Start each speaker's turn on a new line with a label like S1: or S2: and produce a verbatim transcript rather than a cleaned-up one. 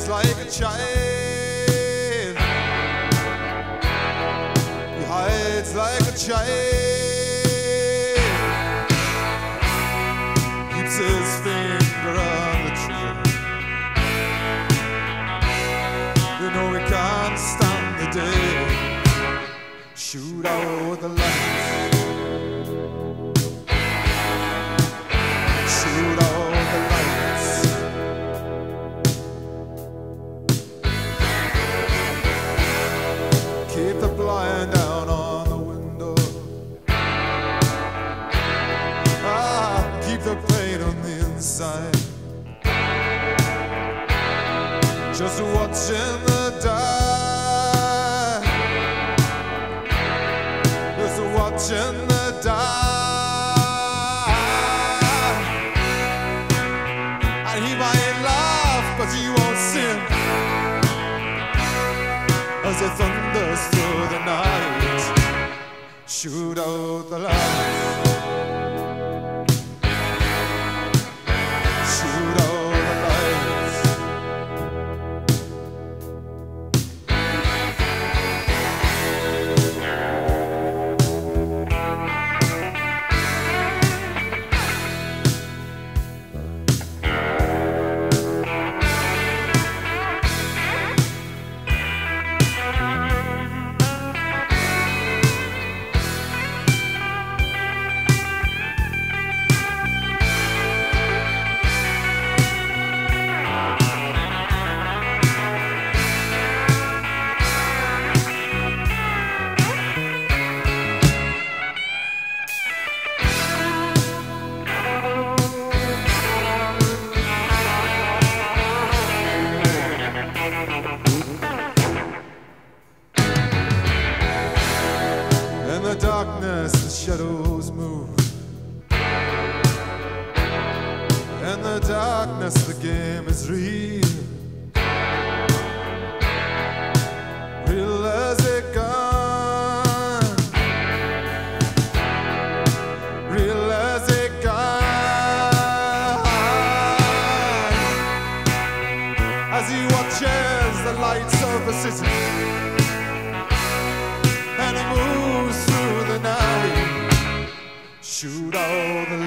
S1: hides like a child. He hides like a child. Keeps his finger on the trigger. You know he can't stand the day. Shoot out the lights. Shoot out the lights. Keep the blind down on the window. Ah, keep the pain on the inside. Just watching the dark. Just watching the dark. And he might laugh, but he won't sing. As it thunders through the night, shoot out the lights. Shoot out the lights. In the darkness, the shadows move. In the darkness, the game is real. Real as a gun. Real as a gun. As he watches the lights of the city, and it moves through the night. Shoot all the